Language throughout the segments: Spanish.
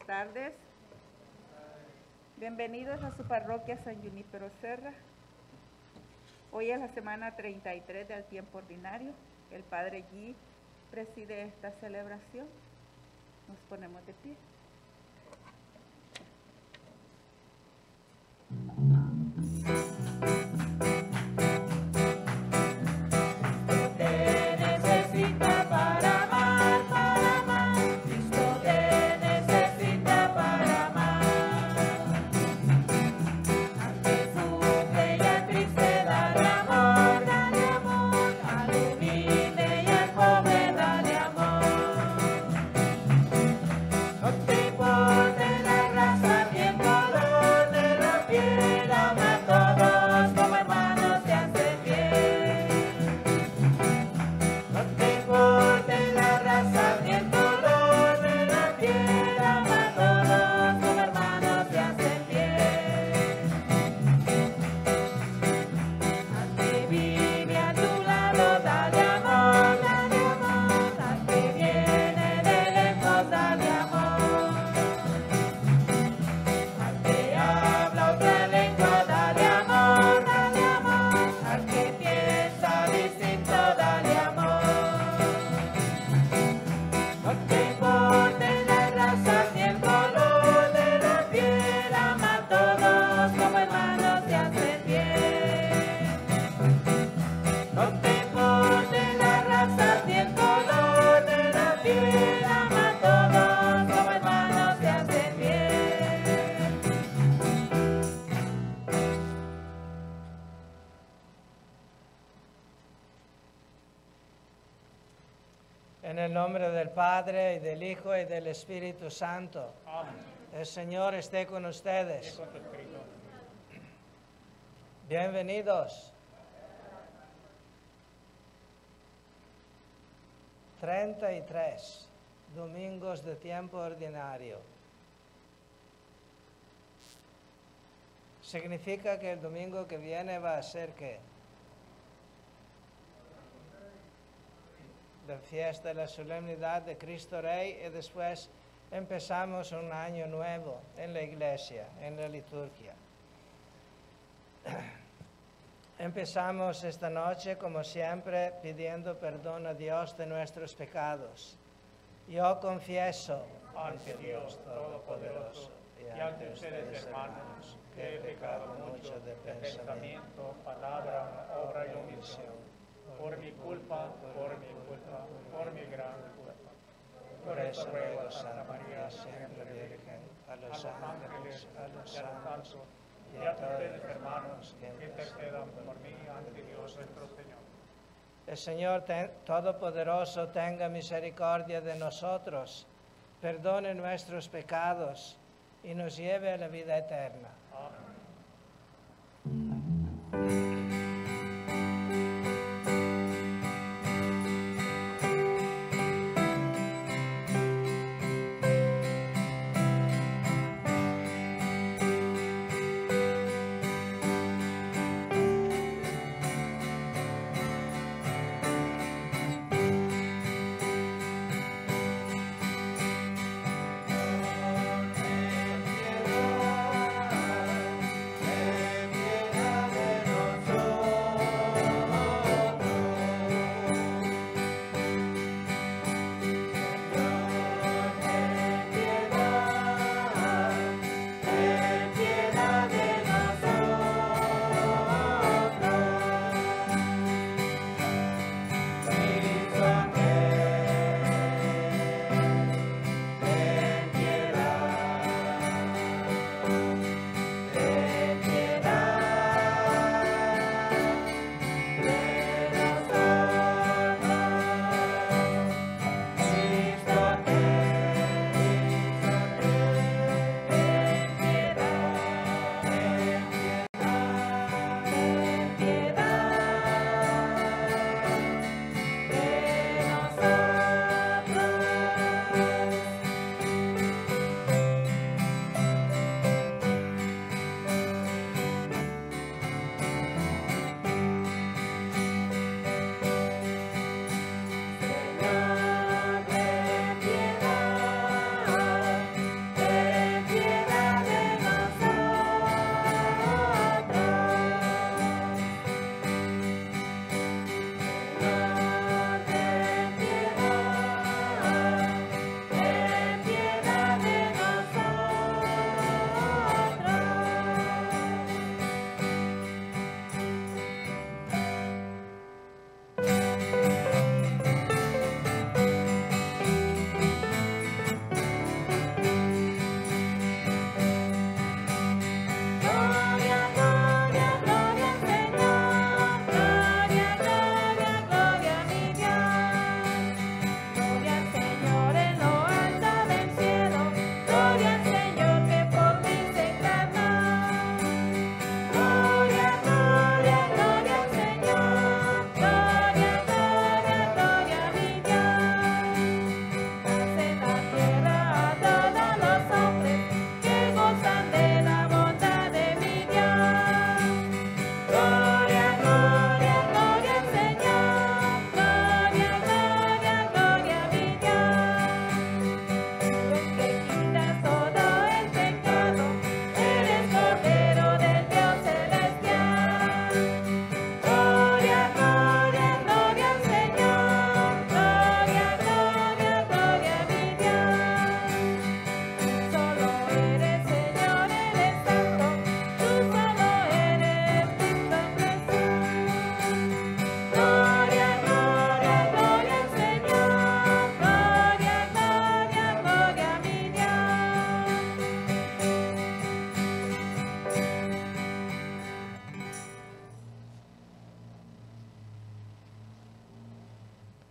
tardes. Bienvenidos a su parroquia San Junípero Serra. Hoy es la semana 33 del tiempo ordinario. El Padre G preside esta celebración. Nos ponemos de pie. En el nombre del Padre, y del Hijo, y del Espíritu Santo. Amén. El Señor esté con ustedes. Y con tu espíritu. Bienvenidos. 33 domingos de tiempo ordinario. Significa que el domingo que viene va a ser ¿qué? La fiesta de la solemnidad de Cristo Rey, y después empezamos un año nuevo en la iglesia, en la liturgia. Empezamos esta noche, como siempre, pidiendo perdón a Dios de nuestros pecados. Yo confieso Ante Dios Todopoderoso y ante ustedes, hermanos, que he pecado mucho de pensamiento, palabra, obra y omisión. Por mi culpa, por mi gran culpa. Por eso ruego a Santa María, siempre Virgen, a los ángeles, a los santos, y a ustedes, hermanos, que intercedan por mí ante Dios nuestro Señor. El Señor Todopoderoso tenga misericordia de nosotros, perdone nuestros pecados y nos lleve a la vida eterna. Amén.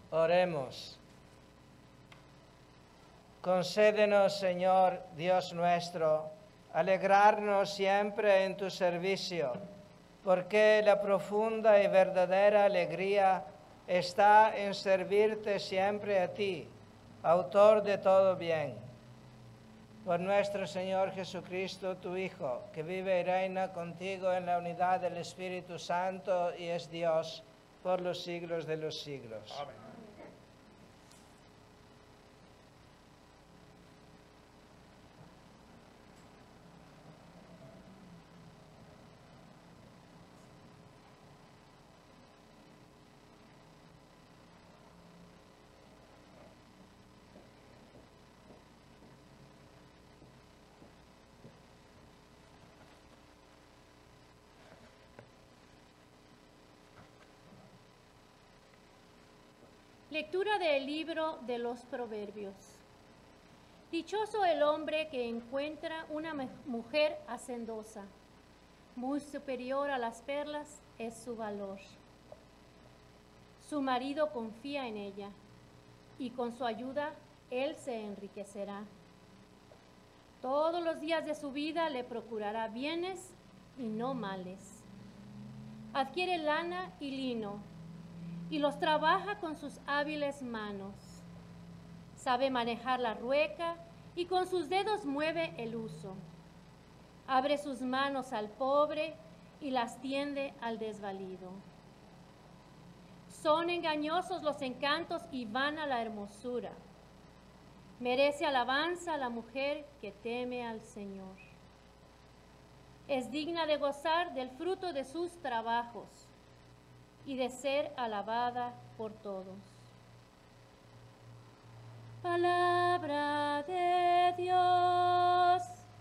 Oremos. Concédenos, Señor, Dios nuestro, alegrarnos siempre en tu servicio, porque la profunda y verdadera alegría está en servirte siempre a ti, autor de todo bien. Por nuestro Señor Jesucristo, tu Hijo, que vive y reina contigo en la unidad del Espíritu Santo y es Dios por los siglos de los siglos. Amén. Lectura del libro de los Proverbios. Dichoso el hombre que encuentra una mujer hacendosa. Muy superior a las perlas es su valor. Su marido confía en ella y con su ayuda él se enriquecerá. Todos los días de su vida le procurará bienes y no males. Adquiere lana y lino y los trabaja con sus hábiles manos. Sabe manejar la rueca y con sus dedos mueve el uso. Abre sus manos al pobre y las tiende al desvalido. Son engañosos los encantos y vana la hermosura. Merece alabanza la mujer que teme al Señor. Es digna de gozar del fruto de sus trabajos y de ser alabada por todos. Palabra de Dios.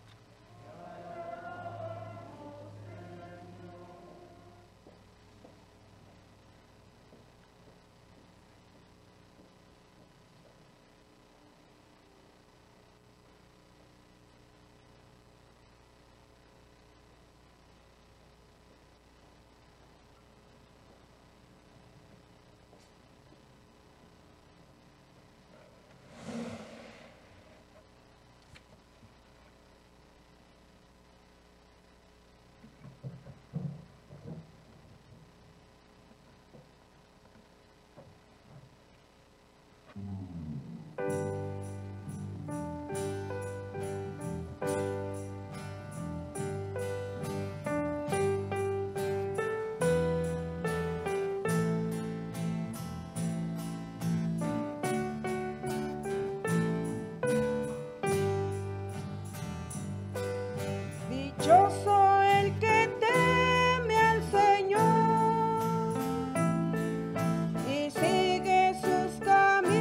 Dichoso el que teme al Señor y sigue sus caminos.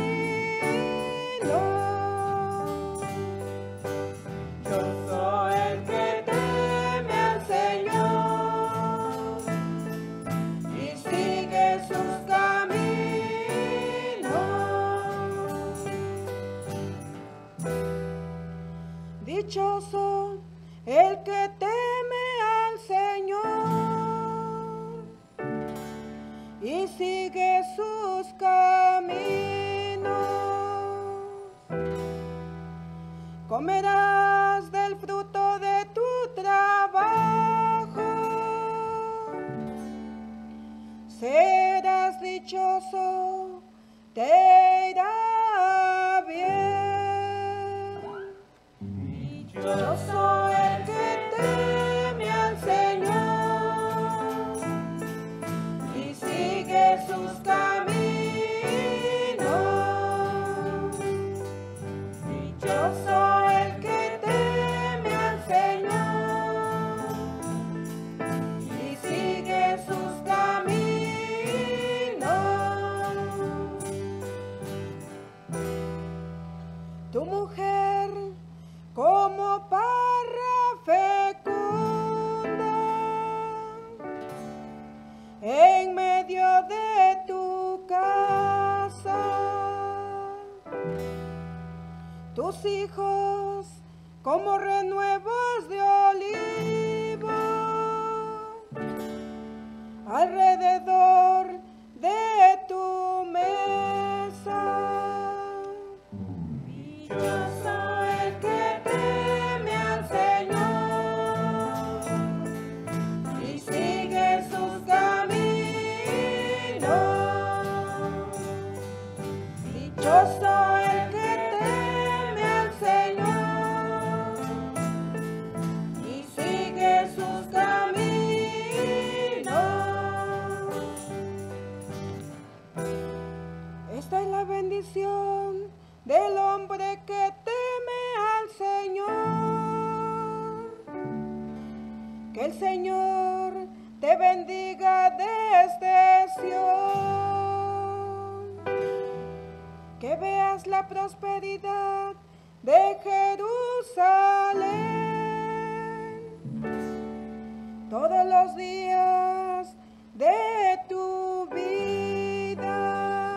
Dichoso el que teme al Señor y sigue sus caminos. Dichoso el que teme al Señor y sigue sus caminos. Comerás del fruto de tu trabajo. Serás dichoso, te irá bien. Dichoso el que teme al Señor y sigue sus caminos. Dichoso el que teme al Señor y sigue sus caminos. Tu mujer como parra fecunda en medio de tu casa. Tus hijos como renuevos de olivo alrededor de tu mesa. bendiga desde Sión, que veas la prosperidad de Jerusalén todos los días de tu vida.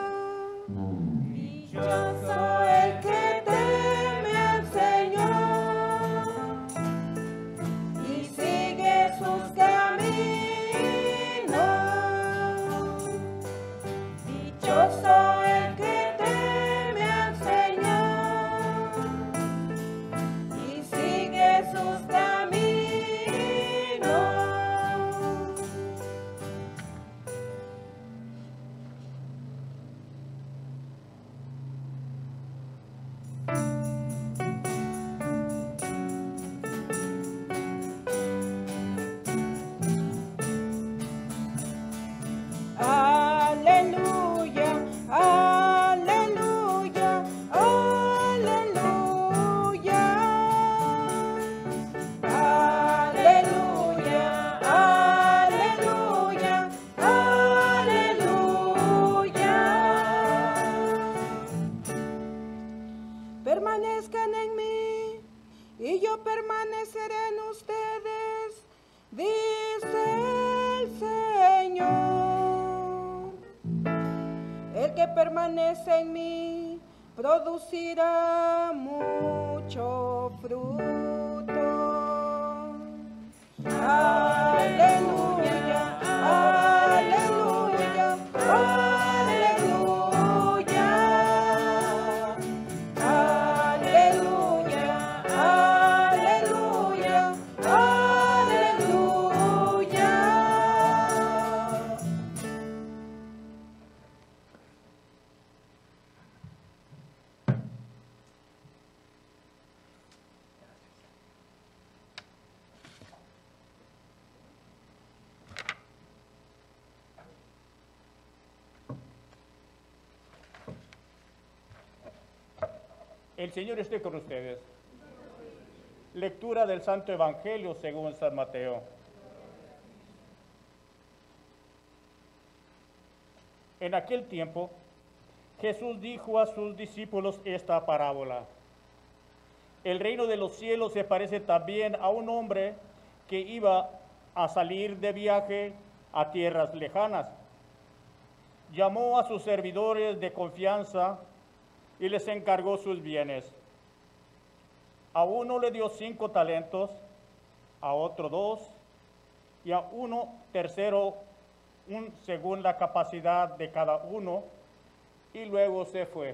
Dichoso el que teme al Señor y sigue sus caminos. Dichoso el que teme al Señor y sigue sus caminos. Aleluya, aleluya, aleluya. Aleluya, aleluya, aleluya. Permanezcan en mí y yo permaneceré en ustedes, dice el Señor. El que permanece en mí producirá mucho fruto. Aleluya, aleluya, aleluya. Aleluya, aleluya, aleluya. El Señor esté con ustedes. Lectura del Santo Evangelio según San Mateo. En aquel tiempo, Jesús dijo a sus discípulos esta parábola. El reino de los cielos se parece también a un hombre que iba a salir de viaje a tierras lejanas. Llamó a sus servidores de confianza y les encargó sus bienes. A uno le dio 5 talentos, a otro 2, y a uno tercero según la capacidad de cada uno, y luego se fue.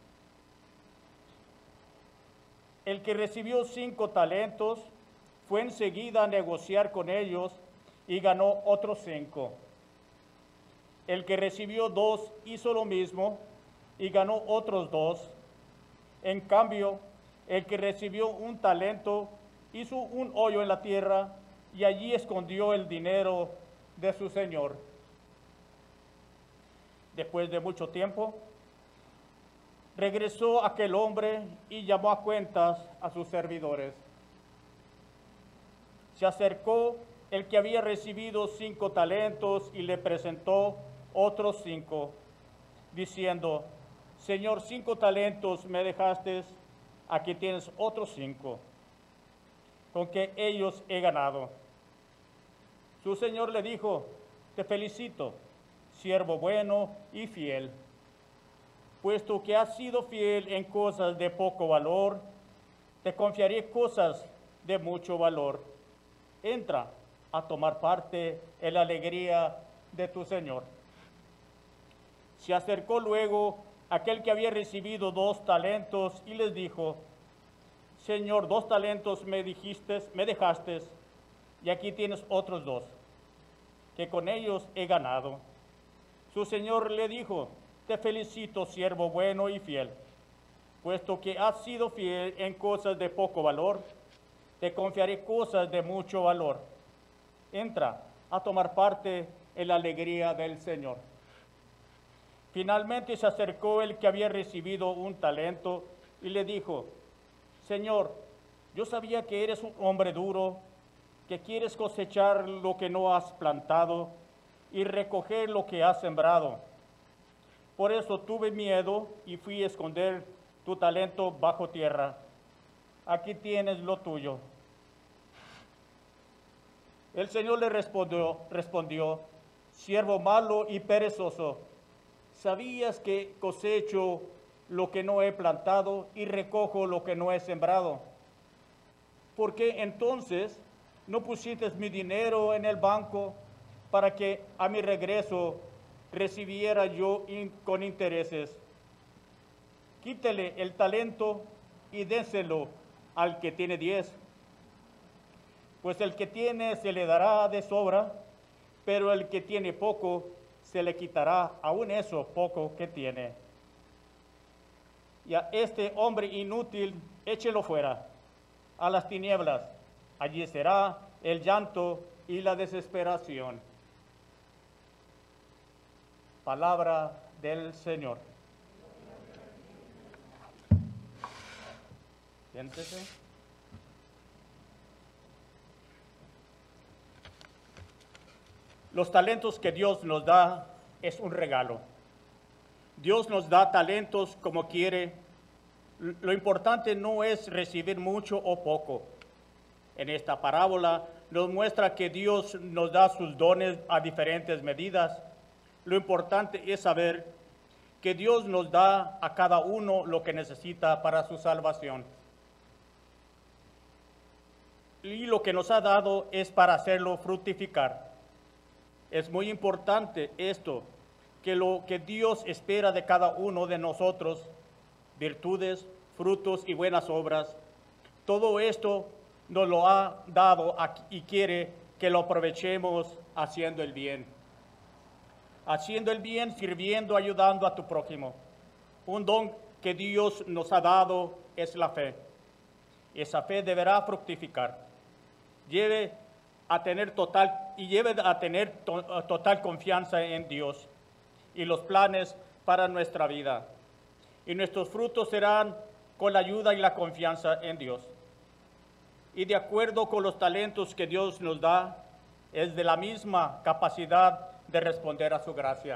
El que recibió 5 talentos fue enseguida a negociar con ellos y ganó otros 5. El que recibió 2 hizo lo mismo y ganó otros 2. En cambio, el que recibió 1 talento hizo un hoyo en la tierra y allí escondió el dinero de su señor. Después de mucho tiempo, regresó aquel hombre y llamó a cuentas a sus servidores. Se acercó el que había recibido 5 talentos y le presentó otros 5, diciendo: Señor, 5 talentos me dejaste, aquí tienes otros 5, con que ellos he ganado. Su señor le dijo: te felicito, siervo bueno y fiel. Puesto que has sido fiel en cosas de poco valor, te confiaré cosas de mucho valor. Entra a tomar parte en la alegría de tu señor. Se acercó luego aquel que había recibido 2 talentos y les dijo: Señor, 2 talentos me dejaste, y aquí tienes otros 2, que con ellos he ganado. Su señor le dijo: te felicito, siervo bueno y fiel. Puesto que has sido fiel en cosas de poco valor, te confiaré cosas de mucho valor. Entra a tomar parte en la alegría del Señor. Finalmente se acercó el que había recibido 1 talento y le dijo: Señor, yo sabía que eres un hombre duro, que quieres cosechar lo que no has plantado y recoger lo que has sembrado. Por eso tuve miedo y fui a esconder tu talento bajo tierra. Aquí tienes lo tuyo. El Señor le respondió, siervo malo y perezoso, ¿sabías que cosecho lo que no he plantado y recojo lo que no he sembrado? ¿Por qué entonces no pusiste mi dinero en el banco para que a mi regreso recibiera yo con intereses? Quítele el talento y déselo al que tiene 10. Pues el que tiene se le dará de sobra, pero el que tiene poco se le quitará aún eso poco que tiene. Y a este hombre inútil échelo fuera, a las tinieblas. Allí será el llanto y la desesperación. Palabra del Señor. Siéntese. Los talentos que Dios nos da es un regalo. Dios nos da talentos como quiere. Lo importante no es recibir mucho o poco. En esta parábola nos muestra que Dios nos da sus dones a diferentes medidas. Lo importante es saber que Dios nos da a cada uno lo que necesita para su salvación. Y lo que nos ha dado es para hacerlo fructificar. Es muy importante esto, que lo que Dios espera de cada uno de nosotros, virtudes, frutos y buenas obras, todo esto nos lo ha dado y quiere que lo aprovechemos haciendo el bien. Haciendo el bien, sirviendo, ayudando a tu prójimo. Un don que Dios nos ha dado es la fe. Esa fe deberá fructificar. Lleve a tener total confianza en Dios y los planes para nuestra vida. Y nuestros frutos serán con la ayuda y la confianza en Dios. Y de acuerdo con los talentos que Dios nos da, es de la misma capacidad de responder a su gracia.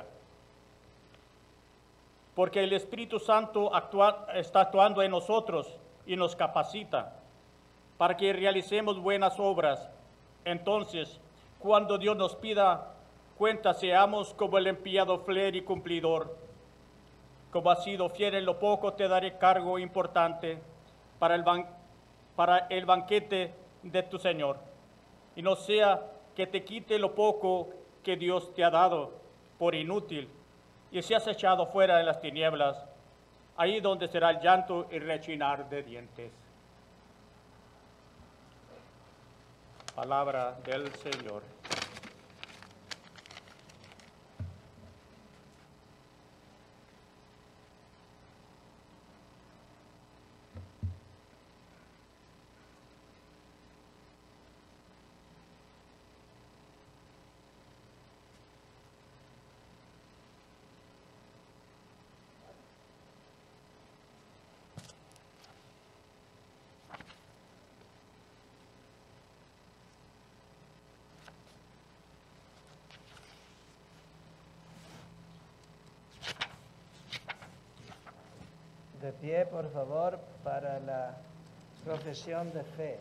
Porque el Espíritu Santo está actuando en nosotros y nos capacita para que realicemos buenas obras. Entonces, cuando Dios nos pida cuenta, seamos como el empleado fiel y cumplidor. Como has sido fiel en lo poco, te daré cargo importante para el banquete de tu Señor. Y no sea que te quite lo poco que Dios te ha dado por inútil y seas echado fuera de las tinieblas, ahí donde será el llanto y rechinar de dientes. Palabra del Señor. De pie, por favor, para la profesión de fe.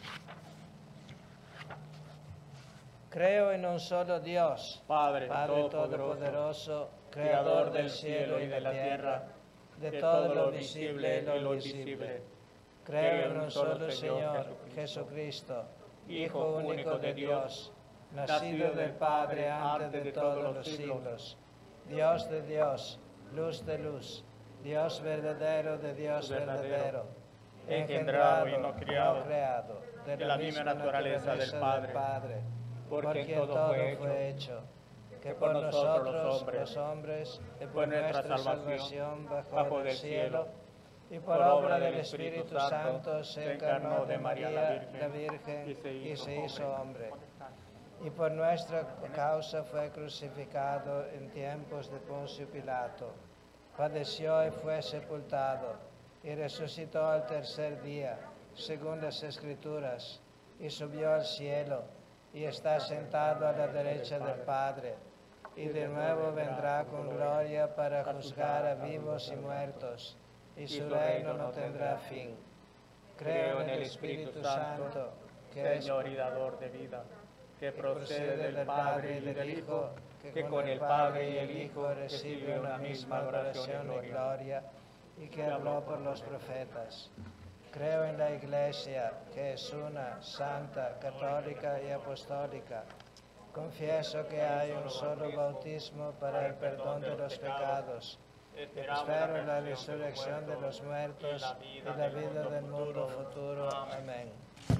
Creo en un solo Dios, Padre Todopoderoso, Creador del cielo y de la tierra, de todo lo visible y lo invisible. Creo en un solo Señor, Jesucristo, Hijo único de Dios, nacido del Padre antes de todos los siglos, Dios de Dios, luz de luz, Dios verdadero de Dios verdadero, engendrado y no creado, de la misma naturaleza del Padre, porque todo fue hecho, que por nosotros los hombres, y por nuestra salvación bajo del cielo, y por obra del Espíritu Santo se encarnó de María la Virgen y se hizo hombre. Y por nuestra causa fue crucificado en tiempos de Poncio Pilato. Padeció y fue sepultado, y resucitó al tercer día, según las Escrituras, y subió al cielo, y está sentado a la derecha del Padre, y de nuevo vendrá con gloria para juzgar a vivos y muertos, y su reino no tendrá fin. Creo en el Espíritu Santo, que es Señor y dador de vida, que procede del Padre y del Hijo, que con el Padre y el Hijo recibe una misma adoración y gloria, y que habló por los profetas. Creo en la Iglesia, que es una, santa, católica y apostólica. Confieso que hay un solo bautismo para el perdón de los pecados. Espero la resurrección de los muertos y la vida del mundo futuro. Amén.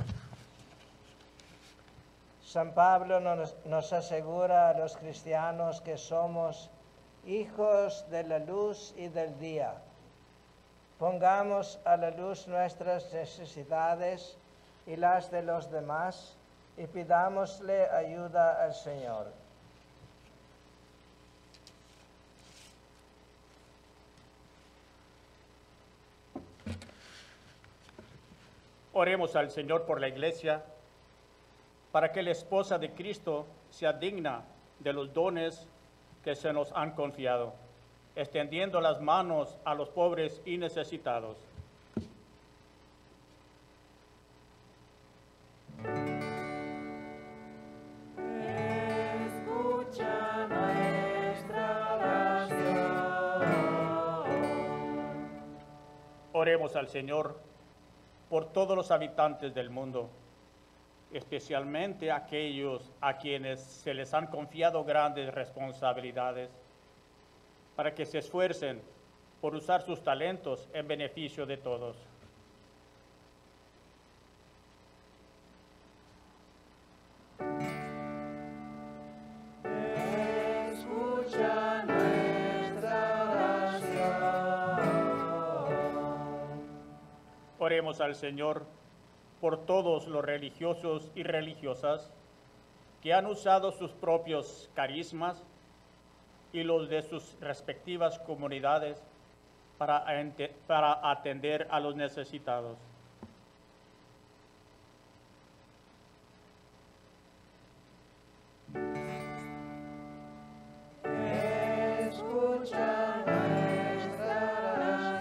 San Pablo nos asegura a los cristianos que somos hijos de la luz y del día. Pongamos a la luz nuestras necesidades y las de los demás y pidámosle ayuda al Señor. Oremos al Señor por la Iglesia, para que la esposa de Cristo sea digna de los dones que se nos han confiado, extendiendo las manos a los pobres y necesitados. Escucha nuestra oración. Oremos al Señor por todos los habitantes del mundo, especialmente aquellos a quienes se les han confiado grandes responsabilidades, para que se esfuercen por usar sus talentos en beneficio de todos. Escucha nuestra oración. Oremos al Señor por todos los religiosos y religiosas que han usado sus propios carismas y los de sus respectivas comunidades para atender a los necesitados. Escucha nuestra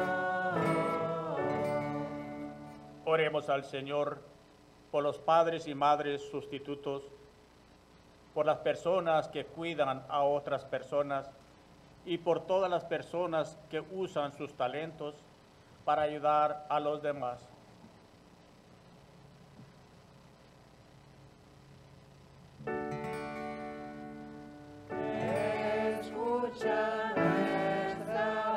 oración. Oremos al Señor por los padres y madres sustitutos, por las personas que cuidan a otras personas y por todas las personas que usan sus talentos para ayudar a los demás. Escucha nuestra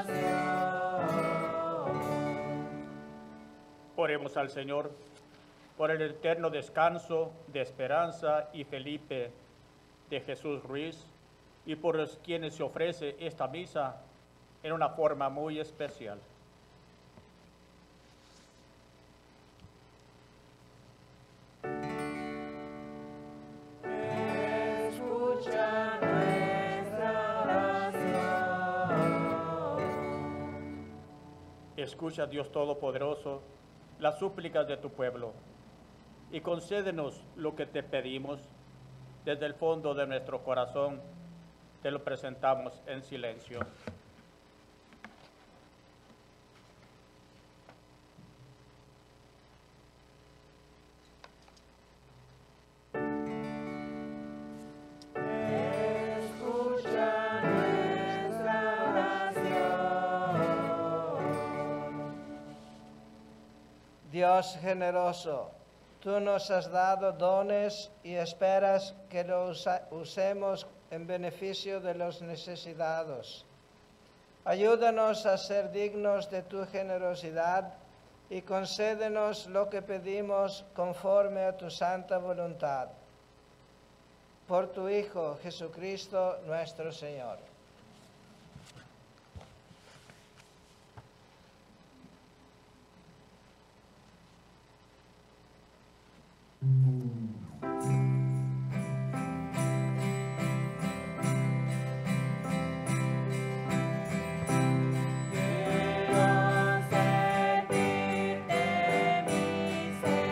oración. Oremos al Señor por el eterno descanso de Esperanza y Felipe de Jesús Ruiz y por los quienes se ofrece esta misa en una forma muy especial. Escucha nuestra oración. Escucha, Dios Todopoderoso, las súplicas de tu pueblo y concédenos lo que te pedimos. Desde el fondo de nuestro corazón te lo presentamos en silencio. Escucha nuestra oración. Dios generoso, tú nos has dado dones y esperas que los usemos en beneficio de los necesitados. Ayúdanos a ser dignos de tu generosidad y concédenos lo que pedimos conforme a tu santa voluntad. Por tu Hijo Jesucristo nuestro Señor. Quiero servirte, mi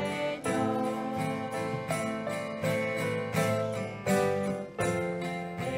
Señor.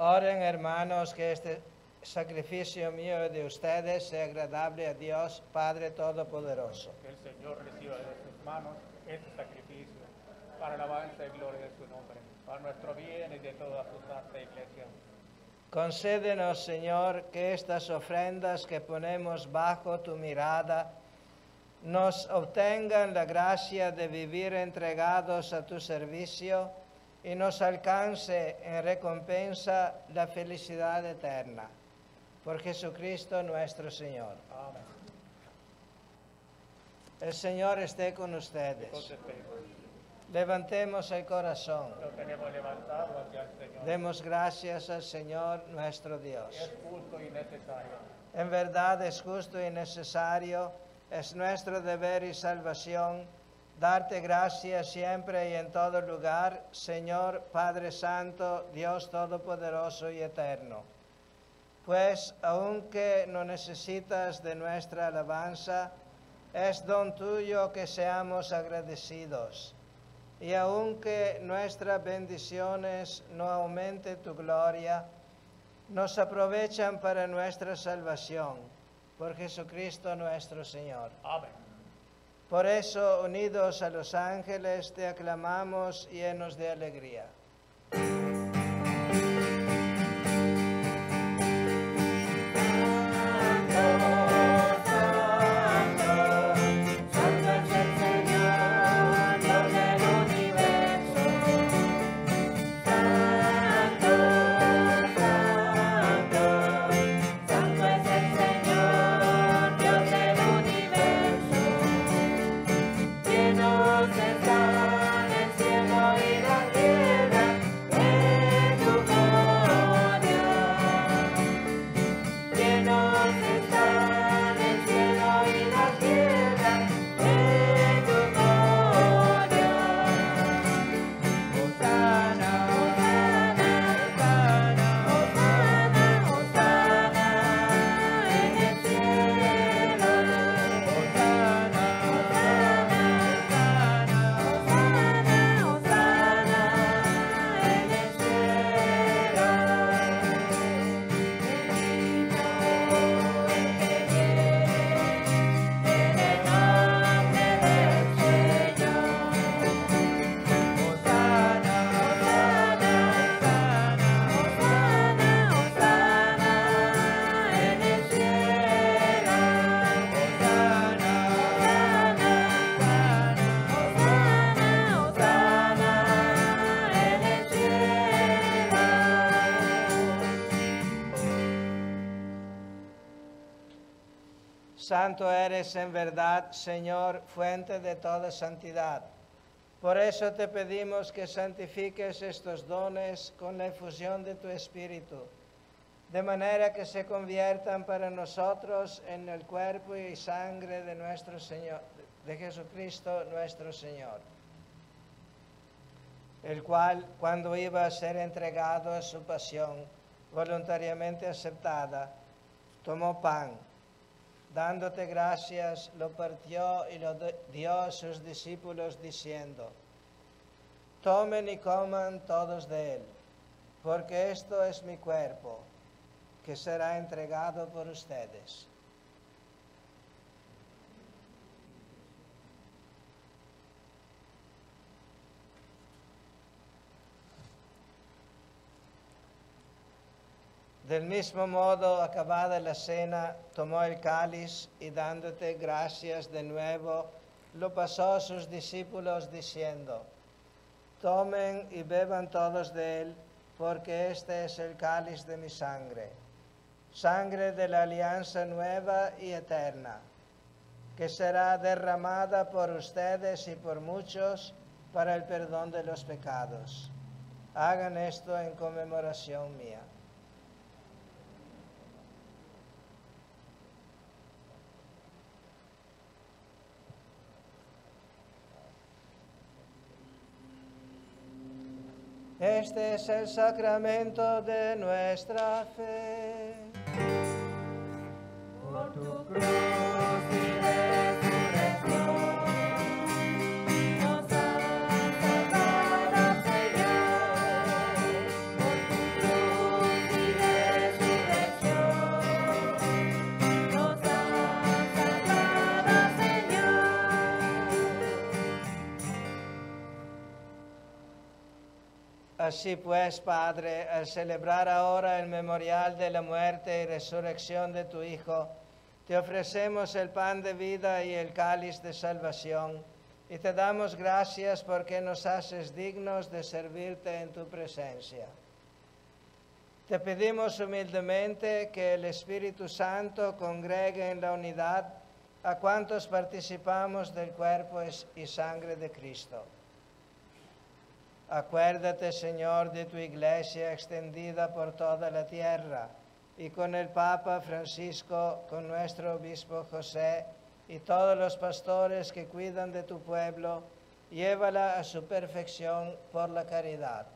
Oren, hermanos, que este sacrificio mío y de ustedes sea agradable a Dios, Padre Todopoderoso. Que el Señor reciba de sus manos este sacrificio para alabanza y gloria de su nombre, para nuestro bien y de toda su santa iglesia. Concédenos, Señor, que estas ofrendas que ponemos bajo tu mirada nos obtengan la gracia de vivir entregados a tu servicio y nos alcance en recompensa la felicidad eterna. Por Jesucristo nuestro Señor. Amén. El Señor esté con ustedes. Entonces, Levantemos el corazón. lo tenemos levantado hacia el Señor. Demos gracias al Señor nuestro Dios. Es justo y necesario. En verdad es justo y necesario, es nuestro deber y salvación, darte gracias siempre y en todo lugar, Señor Padre Santo, Dios Todopoderoso y Eterno. Pues aunque no necesitas de nuestra alabanza, es don tuyo que seamos agradecidos. Y aunque nuestras bendiciones no aumenten tu gloria, nos aprovechan para nuestra salvación, por Jesucristo nuestro Señor. Amén. Por eso, unidos a los ángeles, te aclamamos llenos de alegría. Santo eres en verdad, Señor, fuente de toda santidad. Por eso te pedimos que santifiques estos dones con la efusión de tu Espíritu, de manera que se conviertan para nosotros en el cuerpo y sangre de nuestro Señor, de Jesucristo nuestro Señor, el cual, cuando iba a ser entregado a su pasión, voluntariamente aceptada, tomó pan, dándote gracias, lo partió y lo dio a sus discípulos diciendo: tomen y coman todos de él, porque esto es mi cuerpo, que será entregado por ustedes. Del mismo modo, acabada la cena, tomó el cáliz y dándote gracias de nuevo, lo pasó a sus discípulos diciendo: tomen y beban todos de él, porque este es el cáliz de mi sangre, sangre de la alianza nueva y eterna, que será derramada por ustedes y por muchos para el perdón de los pecados. Hagan esto en conmemoración mía. Este es el sacramento de nuestra fe. Por tu cruz y resurrección, nos has salvado, Señor. Por tu cruz Así pues, Padre, al celebrar ahora el memorial de la muerte y resurrección de tu Hijo, te ofrecemos el pan de vida y el cáliz de salvación, y te damos gracias porque nos haces dignos de servirte en tu presencia. Te pedimos humildemente que el Espíritu Santo congregue en la unidad a cuantos participamos del cuerpo y sangre de Cristo. Acuérdate, Señor, de tu iglesia extendida por toda la tierra, y con el Papa Francisco, con nuestro obispo José, y todos los pastores que cuidan de tu pueblo, llévala a su perfección por la caridad.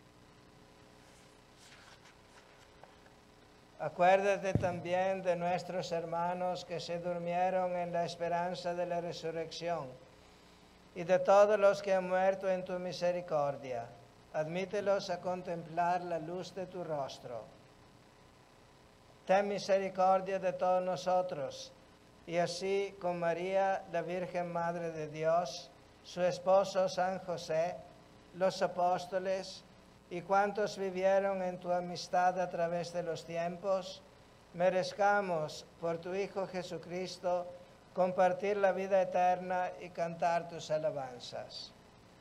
Acuérdate también de nuestros hermanos que se durmieron en la esperanza de la resurrección, y de todos los que han muerto en tu misericordia. Admítelos a contemplar la luz de tu rostro. Ten misericordia de todos nosotros, y así con María, la Virgen Madre de Dios, su esposo San José, los apóstoles y cuantos vivieron en tu amistad a través de los tiempos, merezcamos por tu Hijo Jesucristo compartir la vida eterna y cantar tus alabanzas.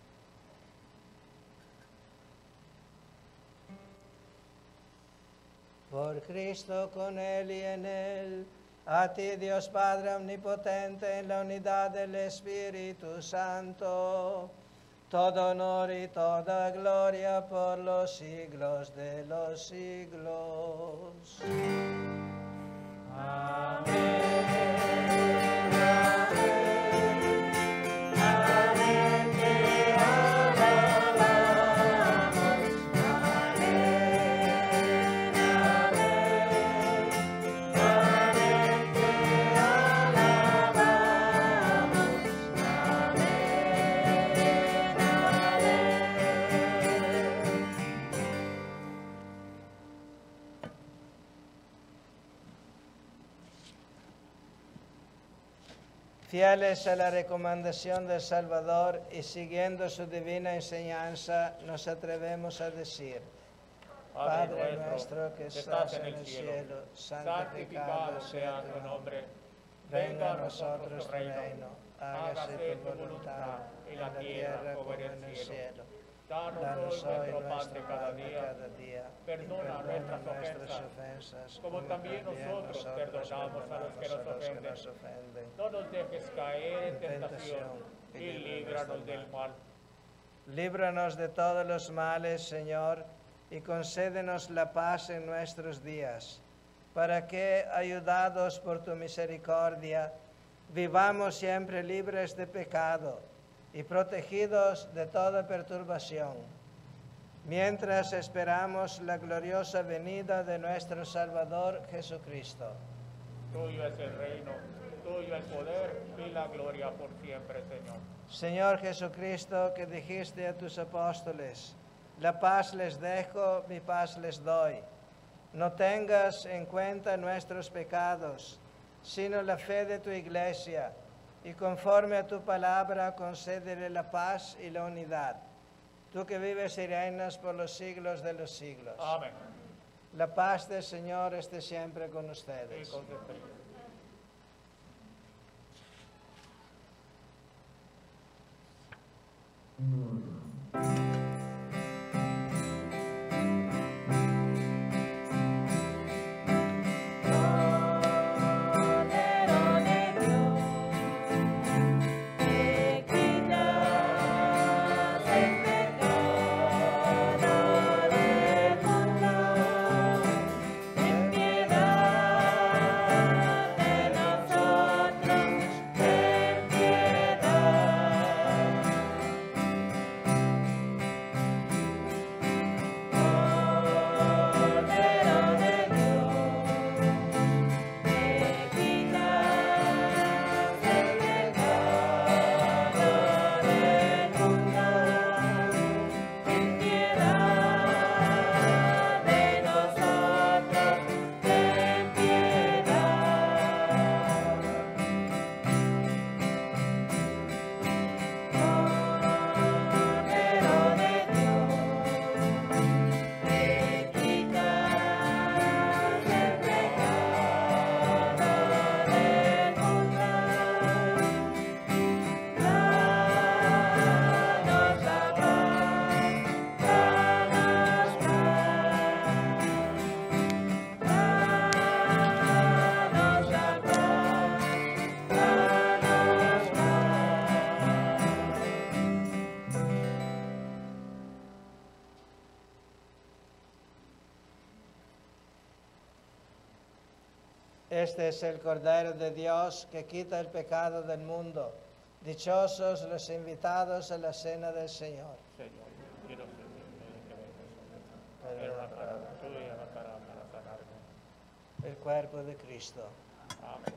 Por Cristo, con Él y en Él, a ti Dios Padre Omnipotente, en la unidad del Espíritu Santo, todo honor y toda gloria por los siglos de los siglos. Amén. Fieles a la recomendación del Salvador y siguiendo su divina enseñanza, nos atrevemos a decir: Padre nuestro que estás en el cielo, santificado sea tu nombre. Venga a nosotros tu reino, hágase tu voluntad en la tierra como en el cielo. Danos hoy nuestro pan de cada día. Perdona nuestras ofensas, como también nosotros perdonamos a los que nos ofenden. No nos dejes caer en tentación y líbranos del mal. Líbranos de todos los males, Señor, y concédenos la paz en nuestros días, para que, ayudados por tu misericordia, vivamos siempre libres de pecado y protegidos de toda perturbación, mientras esperamos la gloriosa venida de nuestro Salvador Jesucristo. Tuyo es el reino, tuyo el poder y la gloria por siempre, Señor. Señor Jesucristo, que dijiste a tus apóstoles: la paz les dejo, mi paz les doy. No tengas en cuenta nuestros pecados, sino la fe de tu iglesia, y conforme a tu palabra concédele la paz y la unidad. Tú que vives y reinas por los siglos de los siglos. Amén. La paz del Señor esté siempre con ustedes. Y con tu espíritu. Este es el Cordero de Dios que quita el pecado del mundo. Dichosos los invitados a la cena del Señor. Señor, quiero servirte que vengas. Pero la palabra tuya bastará para sanarme. El cuerpo de Cristo. Amén.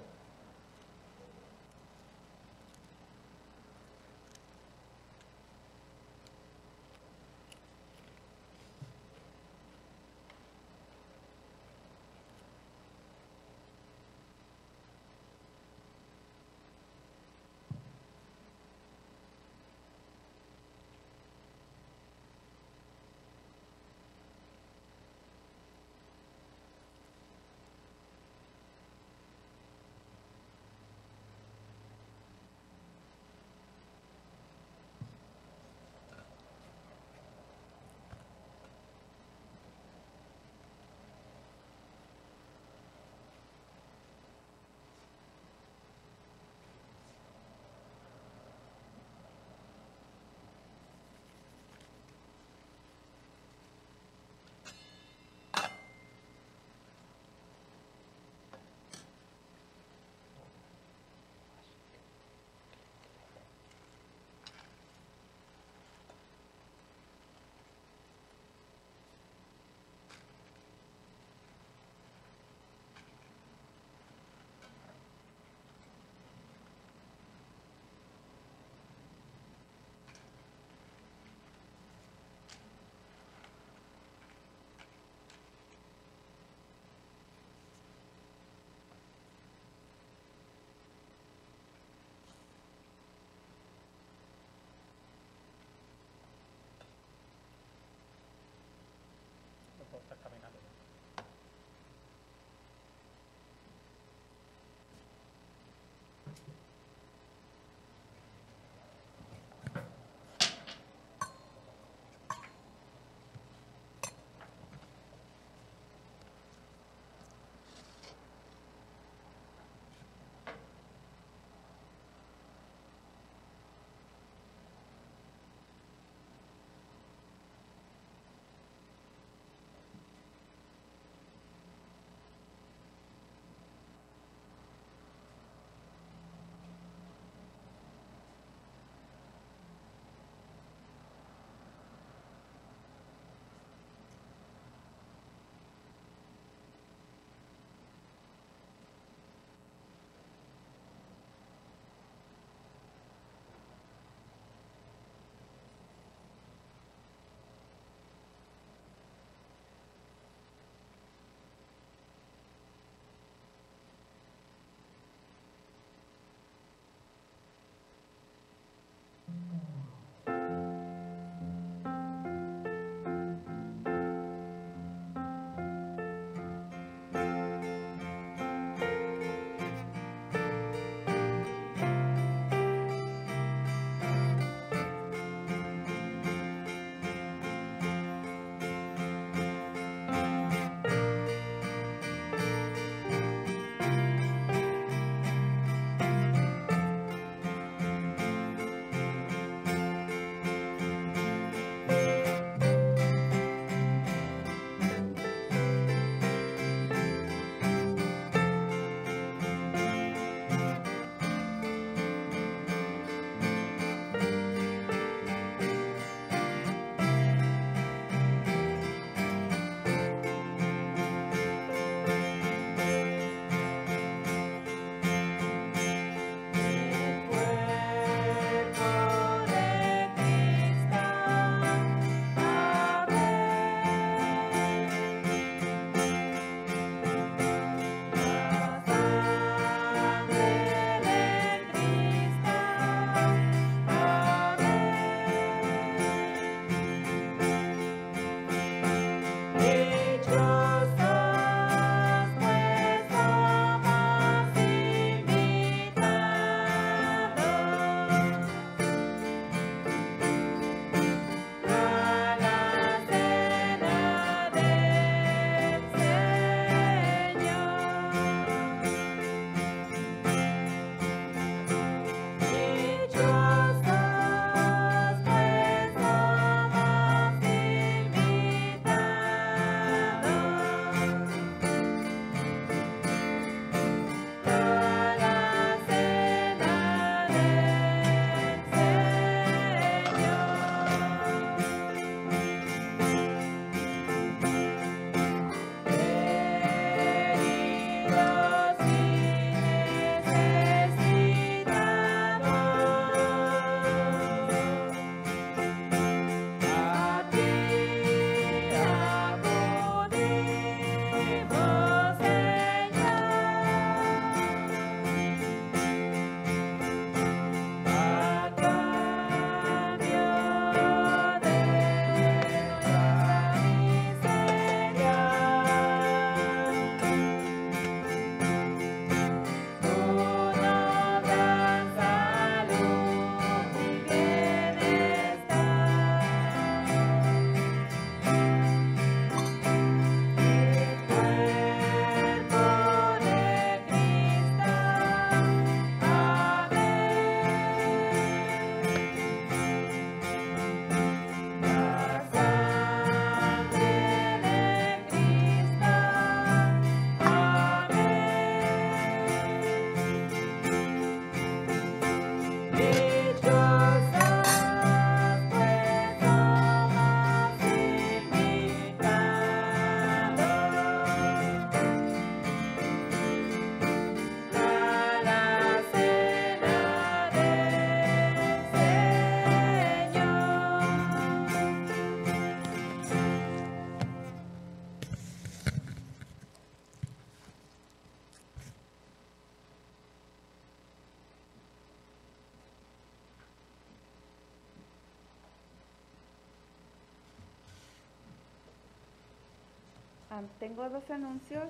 Tengo dos anuncios.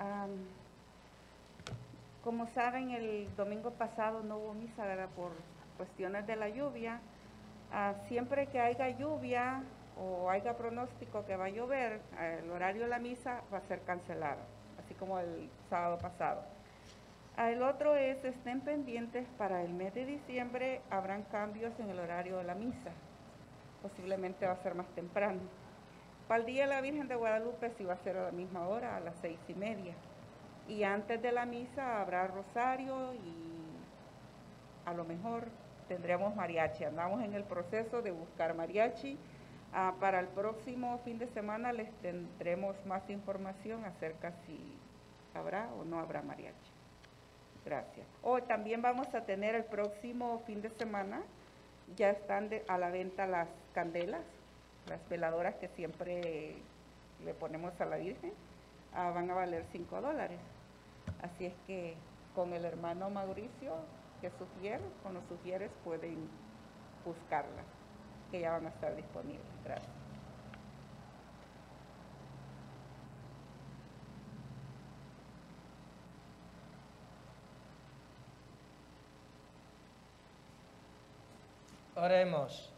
Como saben, el domingo pasado no hubo misa, ¿verdad? Por cuestiones de la lluvia. Siempre que haya lluvia o haya pronóstico que va a llover, el horario de la misa va a ser cancelado, así como el sábado pasado. El otro es, estén pendientes, para el mes de diciembre habrán cambios en el horario de la misa. Posiblemente va a ser más temprano. Para el Día de la Virgen de Guadalupe sí va a ser a la misma hora, a las 6:30. Y antes de la misa habrá rosario y a lo mejor tendremos mariachi. Andamos en el proceso de buscar mariachi. Para el próximo fin de semana les tendremos más información acerca si habrá o no habrá mariachi. Gracias. También vamos a tener el próximo fin de semana, ya están a la venta las candelas, las veladoras que siempre le ponemos a la Virgen, van a valer $5. Así es que con el hermano Mauricio, que sugiere, o nos sugieres, pueden buscarlas, que ya van a estar disponibles. Gracias. Oremos.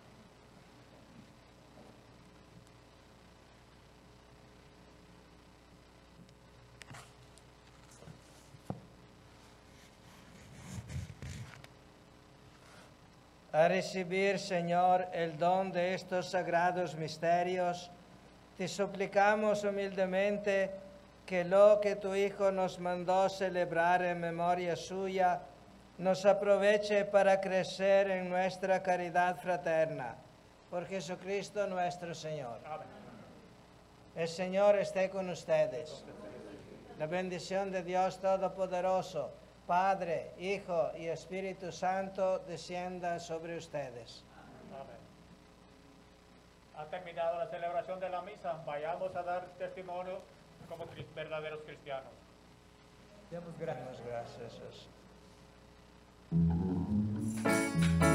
A recibir, Señor, el don de estos sagrados misterios, te suplicamos humildemente que lo que tu Hijo nos mandó celebrar en memoria suya, nos aproveche para crecer en nuestra caridad fraterna. Por Jesucristo nuestro Señor. Amén. El Señor esté con ustedes. La bendición de Dios Todopoderoso, Padre, Hijo y Espíritu Santo, descienda sobre ustedes. Amén. Ha terminado la celebración de la misa. Vayamos a dar testimonio como verdaderos cristianos. Demos gracias.